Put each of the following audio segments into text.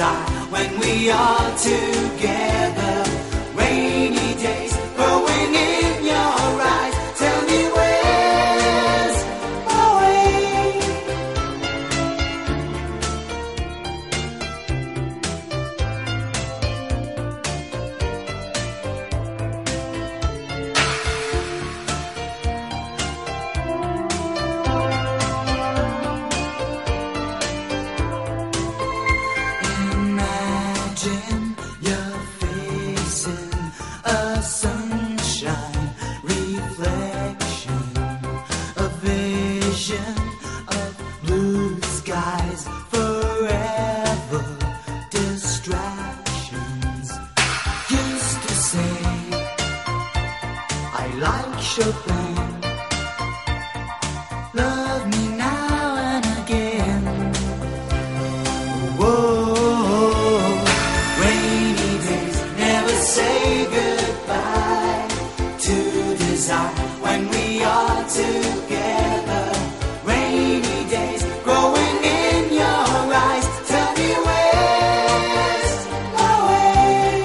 desire when we are together. Rainy days growing in your eyes. Tell me where's my way? Imagine you're facing a sunshine reflection, a vision of blue skies, forever distractions. Used to say I like Chopin, love me now and again. Whoa, rainy days never say goodbye to desire when we are together. Rainy days growing in your eyes. Tell me where's my way?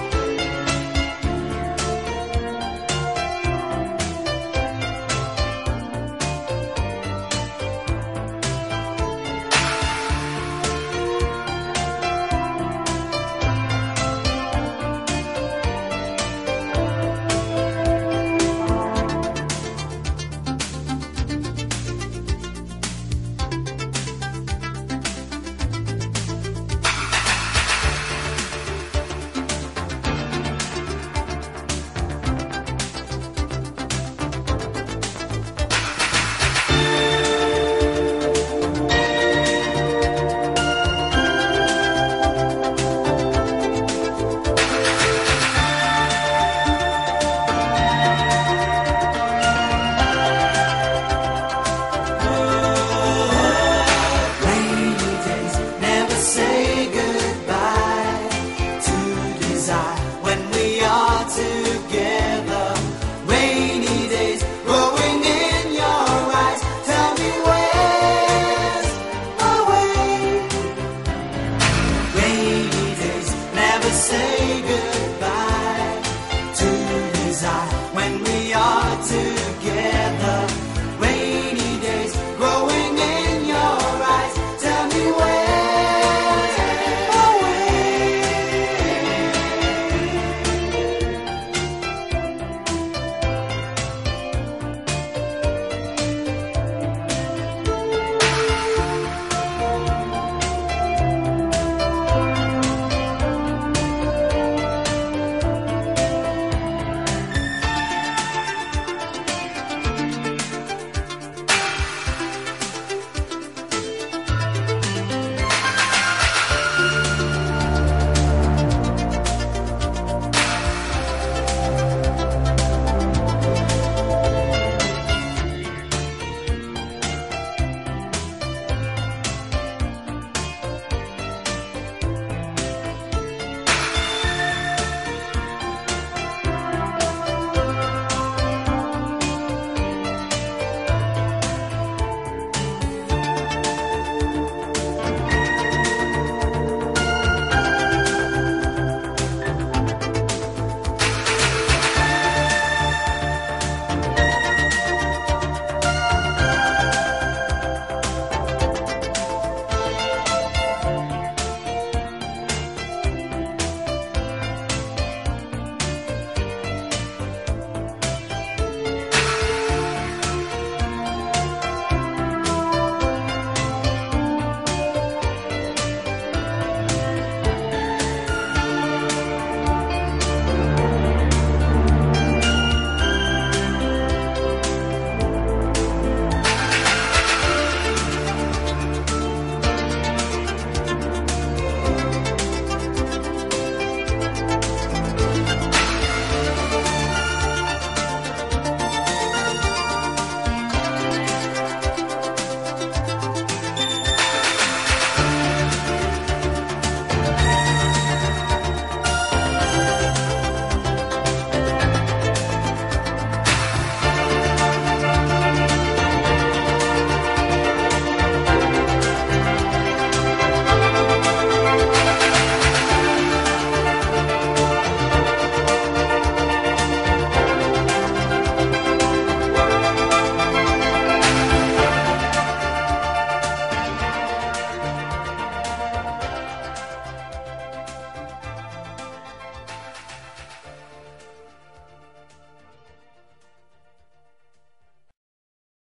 Rainy days never say goodbye to desire when we are together. Rainy days growing in your eyes. Tell me where's my way? Rainy days never say goodbye